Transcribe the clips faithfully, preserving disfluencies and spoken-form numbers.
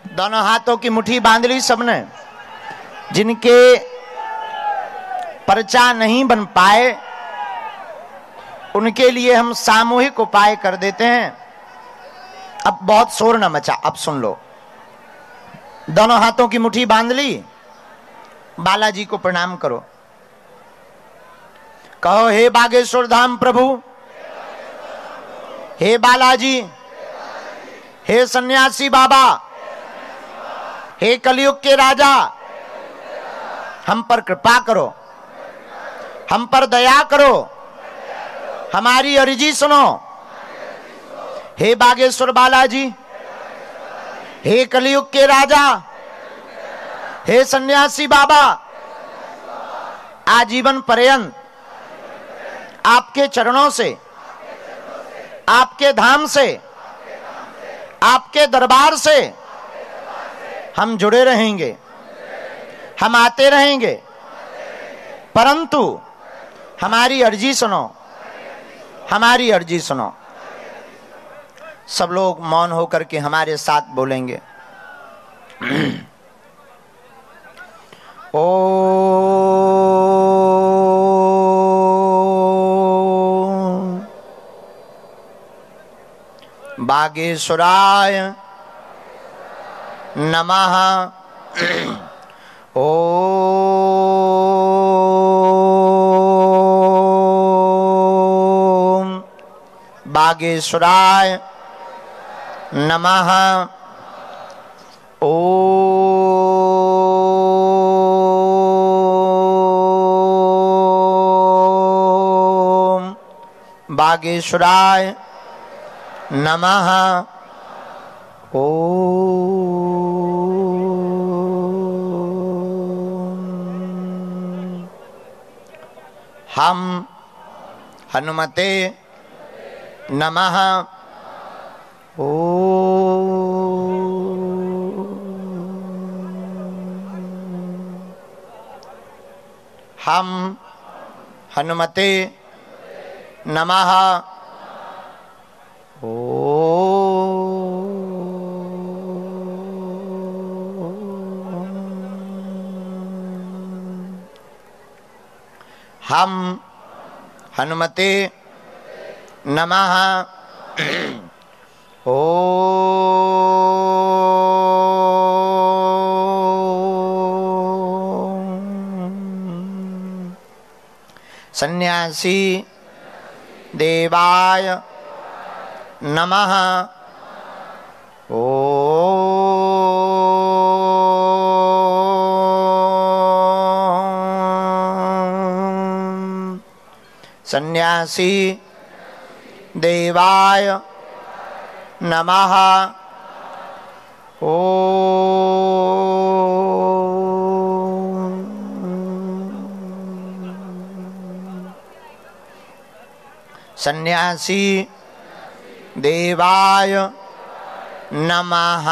दोनों हाथों की मुट्ठी बांध ली सबने। जिनके पर्चा नहीं बन पाए उनके लिए हम सामूहिक उपाय कर देते हैं। अब बहुत शोर न मचा, अब सुन लो। दोनों हाथों की मुट्ठी बांध ली, बालाजी को प्रणाम करो। कहो, हे बागेश्वर धाम प्रभु, हे बालाजी, हे सन्यासी बाबा, हे कलयुग के राजा, हम पर कृपा करो, हम पर दया करो, हमारी अर्जी सुनो। हे बागेश्वर बालाजी, हे कलयुग के राजा, हे सन्यासी बाबा, आजीवन पर्यंत आपके चरणों से, आपके धाम से, आपके दरबार से हम जुड़े रहेंगे, हम आते रहेंगे, परंतु हमारी अर्जी सुनो, हमारी अर्जी सुनो। सब लोग मौन होकर के हमारे साथ बोलेंगे। ओ बागेश्वराय नमः। ओ बागेश्वराय नमः। ओ बागेश्वराय नमः। ओ हम हनुमते नमः। ओ हम हनुमते नमः। ओ हम हनुमते नमः। ओ सन्यासी देवाय नमः। ओ सन्यासी देवाय नमः। ओ सन्यासी देवाय नमः।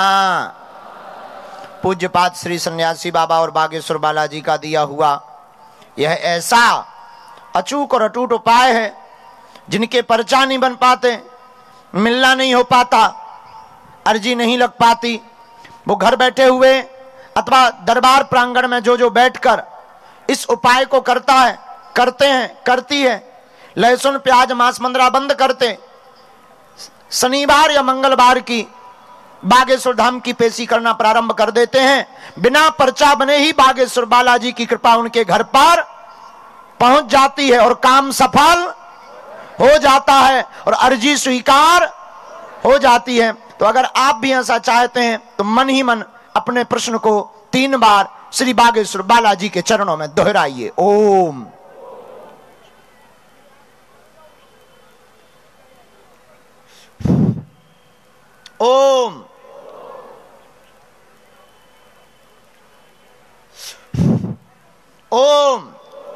पूज्यपाद श्री सन्यासी बाबा और बागेश्वर बालाजी का दिया हुआ यह ऐसा अचूक और अटूट उपाय है, जिनके पर्चा नहीं बन पाते, मिलना नहीं हो पाता, अर्जी नहीं लग पाती, वो घर बैठे हुए अथवा दरबार प्रांगण में जो जो बैठकर इस उपाय को करता है, करते हैं, करती है, लहसुन प्याज मांस मंदरा बंद करते, शनिवार या मंगलवार की बागेश्वर धाम की पेशी करना प्रारंभ कर देते हैं। बिना पर्चा बने ही बागेश्वर बालाजी की कृपा उनके घर पर पहुंच जाती है और काम सफल हो जाता है और अर्जी स्वीकार हो जाती है। तो अगर आप भी ऐसा चाहते हैं तो मन ही मन अपने प्रश्न को तीन बार श्री बागेश्वर बालाजी के चरणों में दोहराइए। ओम ओम ओम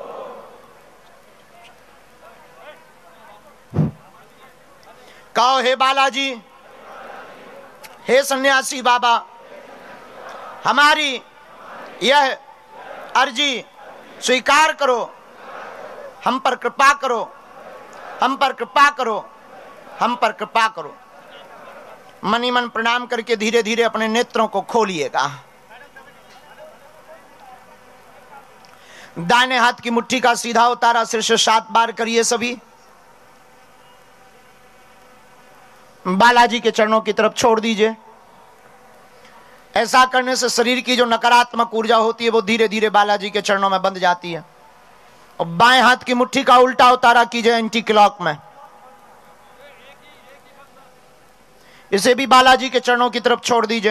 कहो, हे बालाजी, हे सन्यासी बाबा, हमारी यह अर्जी स्वीकार करो, हम पर कृपा करो, हम पर कृपा करो, हम पर कृपा करो। मनी मन प्रणाम करके धीरे धीरे अपने नेत्रों को खोलिएगा। दाहिने हाथ की मुट्ठी का सीधा उतारा सिर से सात बार करिए सभी। बालाजी के चरणों की तरफ छोड़ दीजिए। ऐसा करने से शरीर की जो नकारात्मक ऊर्जा होती है वो धीरे धीरे बालाजी के चरणों में बंध जाती है। और बाएं हाथ की मुट्ठी का उल्टा उतारा कीजिए एंटी क्लॉक में। इसे भी बालाजी के चरणों की तरफ छोड़ दीजिए।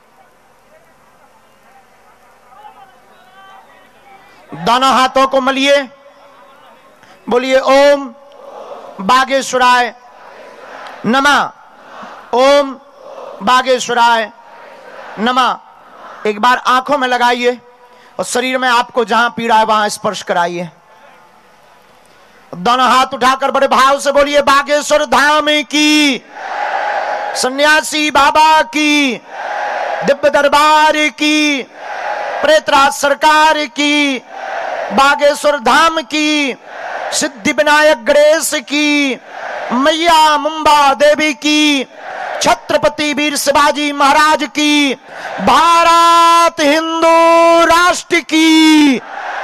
दोनों हाथों को मलिए, बोलिए ओम बागेश्वराय नमः, ओम बागेश्वराय नमः। एक बार आंखों में लगाइए और शरीर में आपको जहां पीड़ा है वहां स्पर्श कराइए। दोनों हाथ उठाकर बड़े भाव से बोलिए बागेश्वर धाम की, सन्यासी बाबा की, दिव्य दरबार की, प्रेतराज सरकार की, बागेश्वर धाम की, सिद्धि विनायक गणेश की, मैया मुंबा देवी की, छत्रपति वीर शिवाजी महाराज की, भारत हिंदू राष्ट्र की।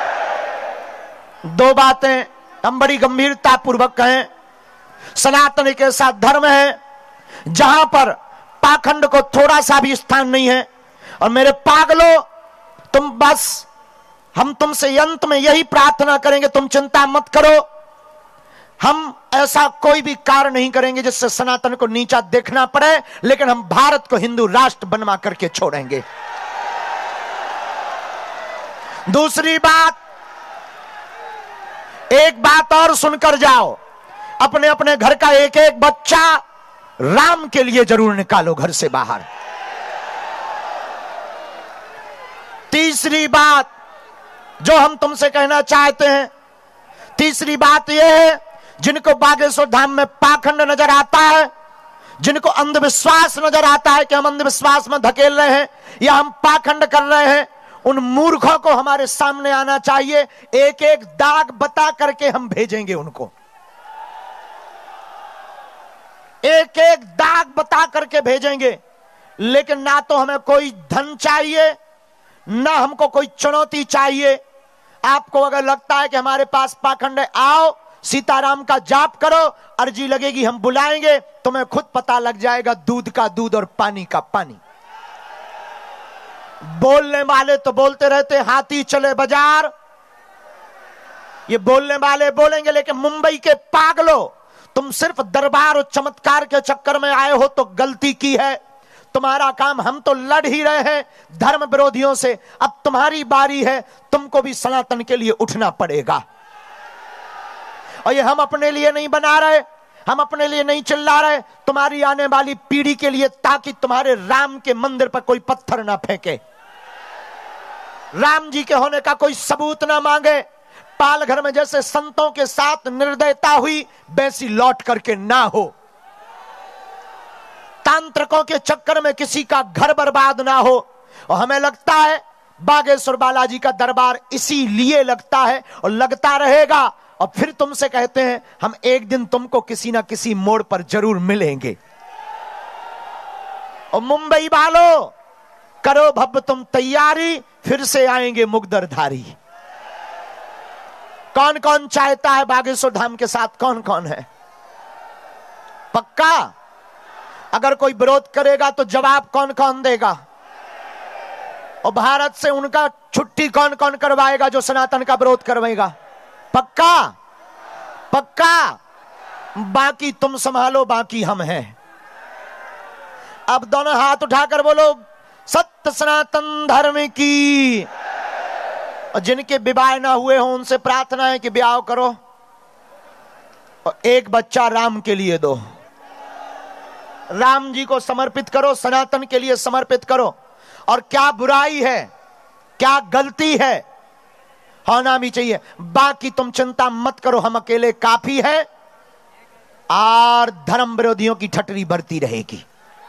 दो बातें हम बड़ी गंभीरता पूर्वक कहें। सनातन के साथ धर्म है जहां पर पाखंड को थोड़ा सा भी स्थान नहीं है। और मेरे पागलों, तुम बस हम तुमसे अंत में यही प्रार्थना करेंगे, तुम चिंता मत करो। हम ऐसा कोई भी कार्य नहीं करेंगे जिससे सनातन को नीचा देखना पड़े, लेकिन हम भारत को हिंदू राष्ट्र बनवा करके छोड़ेंगे। दूसरी बात, एक बात और सुनकर जाओ, अपने अपने घर का एक एक बच्चा राम के लिए जरूर निकालो घर से बाहर। तीसरी बात जो हम तुमसे कहना चाहते हैं, तीसरी बात यह है, जिनको बागेश्वर धाम में पाखंड नजर आता है, जिनको अंधविश्वास नजर आता है कि हम अंधविश्वास में धकेल रहे हैं या हम पाखंड कर रहे हैं, उन मूर्खों को हमारे सामने आना चाहिए। एक एक दाग बता करके हम भेजेंगे उनको, एक एक दाग बता करके भेजेंगे। लेकिन ना तो हमें कोई धन चाहिए, ना हमको कोई चुनौती चाहिए। आपको अगर लगता है कि हमारे पास पाखंड है, आओ सीताराम का जाप करो, अर्जी लगेगी हम बुलाएंगे, तुम्हें खुद पता लग जाएगा दूध का दूध और पानी का पानी। बोलने वाले तो बोलते रहते, हाथी चले बाजार, ये बोलने वाले बोलेंगे। लेकिन मुंबई के पागलों, तुम सिर्फ दरबार और चमत्कार के चक्कर में आए हो तो गलती की है। तुम्हारा काम, हम तो लड़ ही रहे हैं धर्म विरोधियों से, अब तुम्हारी बारी है, तुमको भी सनातन के लिए उठना पड़ेगा। और ये हम अपने लिए नहीं बना रहे, हम अपने लिए नहीं चिल्ला रहे, तुम्हारी आने वाली पीढ़ी के लिए, ताकि तुम्हारे राम के मंदिर पर कोई पत्थर ना फेंके, राम जी के होने का कोई सबूत ना मांगे। पालघर में जैसे संतों के साथ निर्दयता हुई, वैसी लौट करके ना हो। तांत्रिकों के चक्कर में किसी का घर बर्बाद ना हो। और हमें लगता है बागेश्वर बालाजी का दरबार इसीलिए लगता है और लगता रहेगा। और फिर तुमसे कहते हैं, हम एक दिन तुमको किसी ना किसी मोड़ पर जरूर मिलेंगे। और मुंबई वालों, करो भव्य तुम तैयारी, फिर से आएंगे मुगदरधारी। कौन कौन चाहता है बागेश्वर धाम के साथ, कौन कौन है? पक्का? अगर कोई विरोध करेगा तो जवाब कौन कौन देगा? और भारत से उनका छुट्टी कौन कौन करवाएगा जो सनातन का विरोध करवाएगा? पक्का? पक्का? बाकी तुम संभालो, बाकी हम हैं। अब दोनों हाथ उठाकर बोलो सत्य सनातन धर्म की। और जिनके विवाह ना हुए हो उनसे प्रार्थना है कि ब्याह करो और एक बच्चा राम के लिए दो। राम जी को समर्पित करो, सनातन के लिए समर्पित करो। और क्या बुराई है, क्या गलती है, होना भी चाहिए। बाकी तुम चिंता मत करो, हम अकेले काफी है और धर्म विरोधियों की ठटरी बढ़ती रहेगी।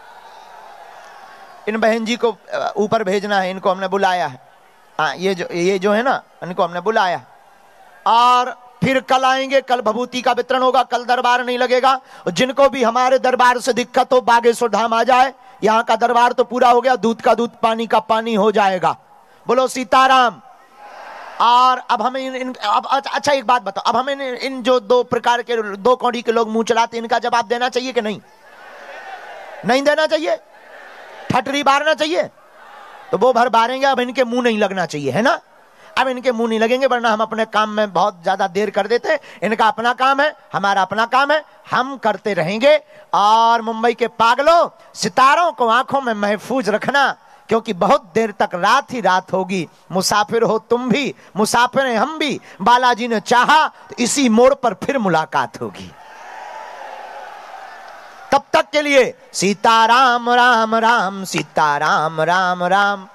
इन बहन जी को ऊपर भेजना है, इनको हमने बुलाया है। हाँ, ये जो ये जो है ना, इनको हमने बुलाया और फिर कल आएंगे, कल भभूति का वितरण होगा, कल दरबार नहीं लगेगा। जिनको भी हमारे दरबार से दिक्कत हो बागेश्वर धाम आ जाए, यहाँ का दरबार तो पूरा हो गया, दूध का दूध पानी का पानी हो जाएगा। बोलो सीताराम। और अब हमें इन, इन अब अच्छा एक बात बताओ, अब हमें इन, इन जो दो प्रकार के दो कौड़ी के लोग मुंह चलाते, इनका जवाब देना चाहिए कि नहीं? नहीं देना चाहिए? ठटरी बारना चाहिए? तो वो भर बारेंगे, अब इनके मुंह नहीं लगना चाहिए, है ना? अब इनके मुंह नहीं लगेंगे, वरना हम अपने काम में बहुत ज्यादा देर कर देते हैं। इनका अपना काम है, हमारा अपना काम है, हम करते रहेंगे। और मुंबई के पागलों, सितारों को आंखों में महफूज रखना, क्योंकि बहुत देर तक रात ही रात होगी। मुसाफिर हो तुम भी, मुसाफिर हैं हम भी, बालाजी ने चाहा तो इसी मोड़ पर फिर मुलाकात होगी। तब तक के लिए सीताराम राम राम, सीताराम राम राम,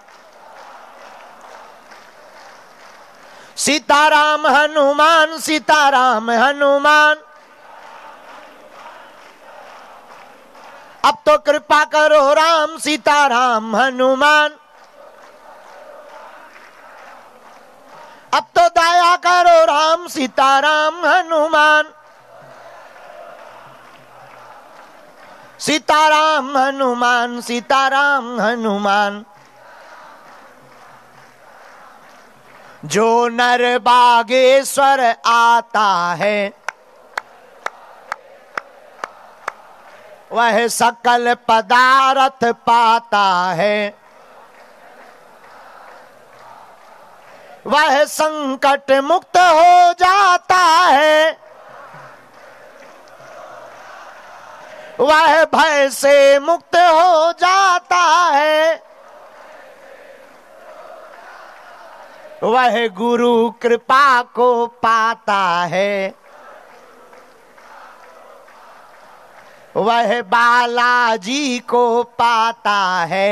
सीताराम हनुमान, सीताराम हनुमान। अब तो कृपा करो राम, सीताराम हनुमान। अब तो दया करो राम, सीताराम हनुमान। सीताराम हनुमान, सीताराम हनुमान। जो नर बागेश्वर आता है, वह सकल पदार्थ पाता है। वह संकट मुक्त हो जाता है, वह भय से मुक्त हो जाता है। वह गुरु कृपा को पाता है, वह बालाजी को पाता है।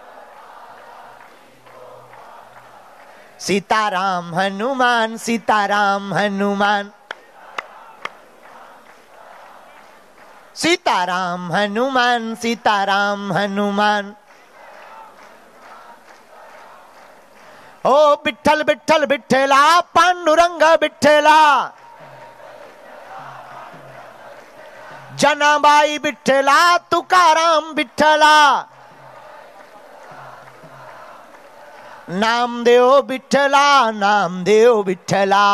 सीताराम हनुमान, सीताराम हनुमान, सीताराम हनुमान, सीताराम हनुमान। ओ विठ्ठल विठ्ठल विठ्ठला, पांडुरंग विठ्ठला, जनाबाई विठ्ठला, तुकाराम विठ्ठला, नामदेव विठ्ठला, नामदेव विठ्ठला।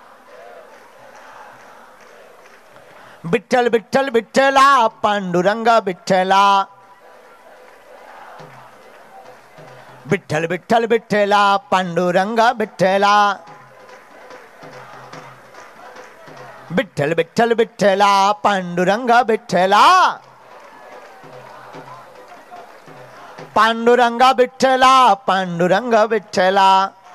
विठ्ठल विठ्ठल विठ्ठला, पांडुरंग विठ्ठला, विठ्ठल विठ्ठल विठ्ठला, पांडुरंग विठ्ठला, विठ्ठल विठ्ठल विठ्ठला, पांडुरंग विठ्ठला, पांडुरंग विठ्ठला, पांडुरंग विठ्ठला।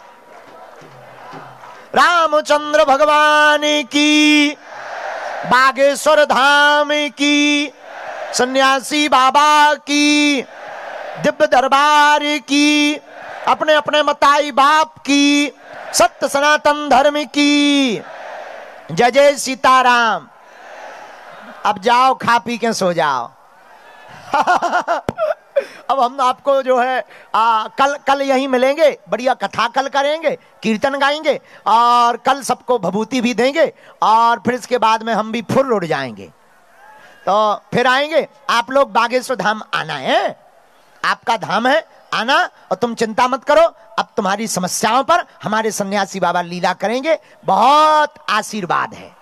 रामचंद्र भगवान की, बागेश्वर धाम की, सन्यासी बाबा की, दिव्य दरबार की, अपने अपने मताई बाप की, सत्य सनातन धर्म की। जय जय सीताराम। अब जाओ खा पी के सो जाओ। अब हम आपको जो है आ, कल कल यहीं मिलेंगे, बढ़िया कथा कल करेंगे, कीर्तन गाएंगे और कल सबको भभूति भी देंगे। और फिर इसके बाद में हम भी फुर उड़ जाएंगे, तो फिर आएंगे। आप लोग बागेश्वर धाम आना है, आपका धाम है, आना। और तुम चिंता मत करो, अब तुम्हारी समस्याओं पर हमारे सन्यासी बाबा लीला करेंगे। बहुत आशीर्वाद है।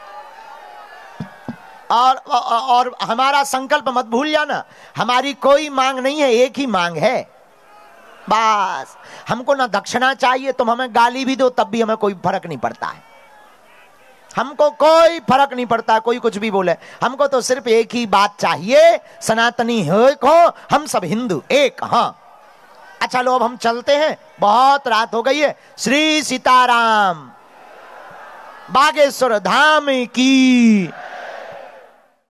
और, और और हमारा संकल्प मत भूल जाना, हमारी कोई मांग नहीं है, एक ही मांग है बस। हमको ना दक्षिणा चाहिए, तुम हमें गाली भी दो तब भी हमें कोई फर्क नहीं पड़ता है। हमको कोई फर्क नहीं पड़ता, कोई कुछ भी बोले, हमको तो सिर्फ एक ही बात चाहिए, सनातनी हो को हम सब हिंदू एक। हाँ अच्छा लो अब हम चलते हैं, बहुत रात हो गई है। श्री सीताराम, बागेश्वर धाम की।